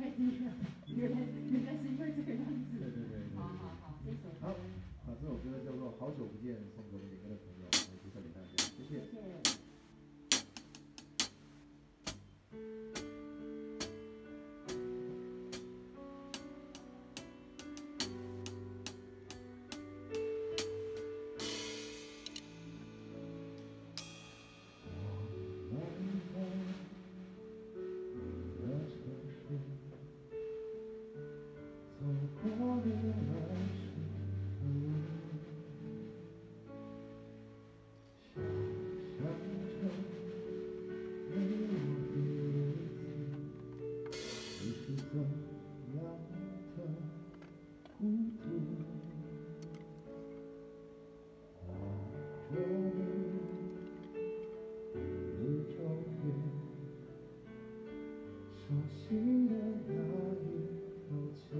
太低了，原来是因为这个样子。 对。 好，这首歌。 好，这首歌叫做《好久不见》，送给我们点歌的朋友，来介绍给大家，谢谢。 谢谢。 熟悉的那一条街，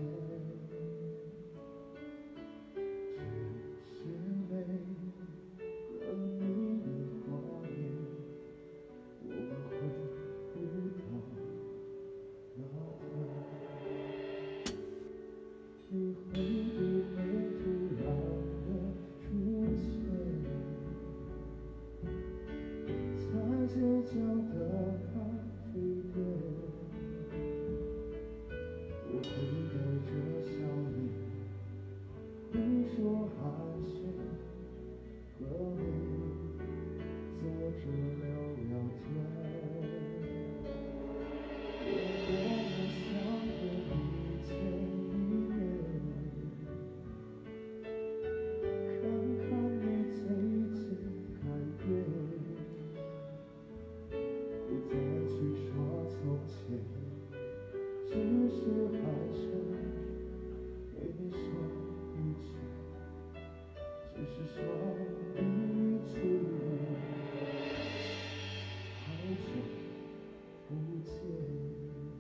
只是没了你的画面，我们回不到那天。你会不会突然的出现，在街角的咖啡店？我会带着笑脸，挥手寒暄，和你坐着聊聊天。我多么想和你见一面，看看你最近改变，不再去说从前。只是还想对你说一句，只是说一句，好久不见。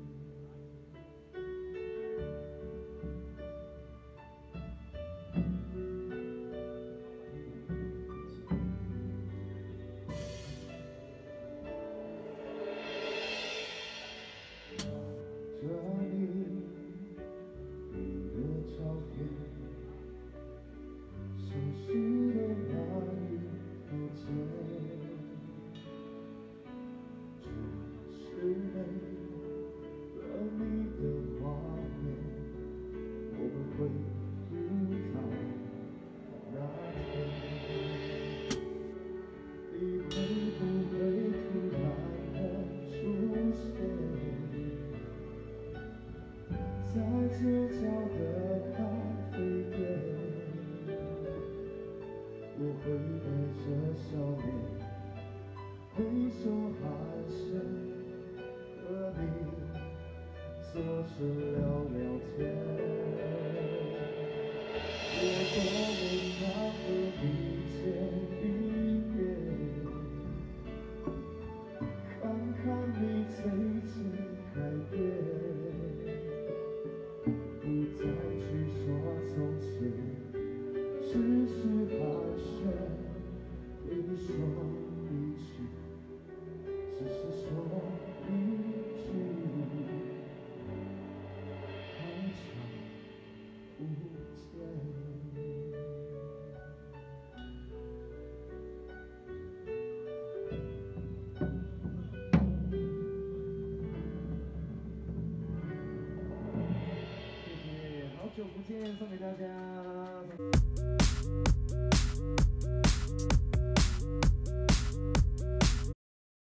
着你的照片，熟悉的那一条街，只是没了你的画面，我们回不到那天。你会不会突然的出现？在街角的咖啡店，我会带着笑脸，挥手寒暄，和你坐着聊聊天。我多么想和你见一面，看看你最近改变。不再去说从前，只是寒暄，对你说一句，只是说一句，好久不见。好久不见，送给大家。